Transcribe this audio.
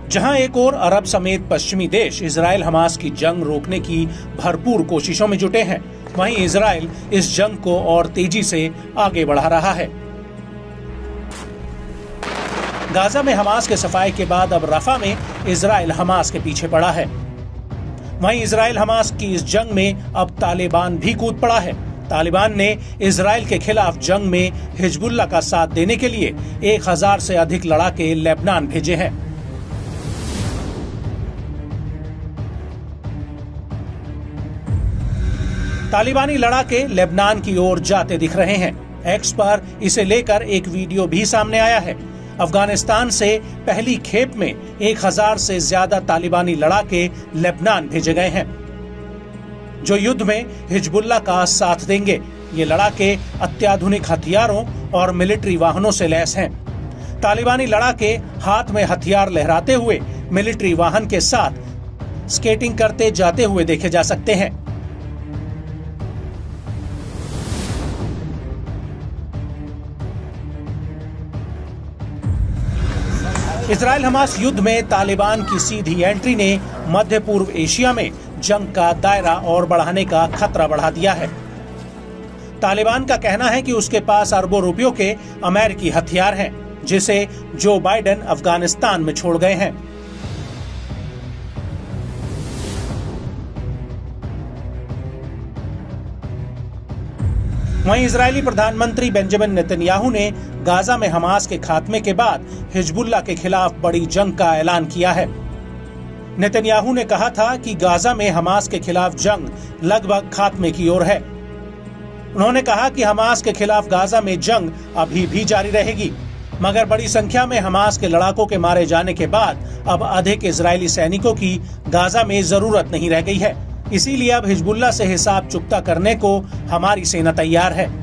जहां एक और अरब समेत पश्चिमी देश इजराइल हमास की जंग रोकने की भरपूर कोशिशों में जुटे हैं, वहीं इजराइल इस जंग को और तेजी से आगे बढ़ा रहा है। गाजा में हमास के सफाए के बाद अब रफा में इजराइल हमास के पीछे पड़ा है। वहीं इजराइल हमास की इस जंग में अब तालिबान भी कूद पड़ा है। तालिबान ने इजराइल के खिलाफ जंग में हिजबुल्लाह का साथ देने के लिए 1000 से अधिक लड़ाके लेबनान भेजे हैं। तालिबानी लड़ाके लेबनान की ओर जाते दिख रहे हैं। एक्स पर इसे लेकर एक वीडियो भी सामने आया है। अफगानिस्तान से पहली खेप में 1000 से ज्यादा तालिबानी लड़ाके लेबनान भेजे गए हैं, जो युद्ध में हिजबुल्लाह का साथ देंगे। ये लड़ाके अत्याधुनिक हथियारों और मिलिट्री वाहनों से लैस हैं। तालिबानी लड़ाके हाथ में हथियार लहराते हुए मिलिट्री वाहन के साथ स्केटिंग करते जाते हुए देखे जा सकते हैं। इजराइल हमास युद्ध में तालिबान की सीधी एंट्री ने मध्य पूर्व एशिया में जंग का दायरा और बढ़ाने का खतरा बढ़ा दिया है। तालिबान का कहना है कि उसके पास अरबों रुपयों के अमेरिकी हथियार हैं, जिसे जो बाइडेन अफगानिस्तान में छोड़ गए हैं। वहीं इजरायली प्रधानमंत्री बेंजामिन नेतन्याहू ने गाजा में हमास के खात्मे के बाद हिजबुल्लाह के खिलाफ बड़ी जंग का ऐलान किया है। नेतन्याहू ने कहा था कि गाजा में हमास के खिलाफ जंग लगभग खात्मे की ओर है। उन्होंने कहा कि हमास के खिलाफ गाजा में जंग अभी भी जारी रहेगी, मगर बड़ी संख्या में हमास के लड़ाकों के मारे जाने के बाद अब अधिक इजरायली सैनिकों की गाजा में जरूरत नहीं रह गई है। इसीलिए अब हिजबुल्लाह से हिसाब चुकता करने को हमारी सेना तैयार है।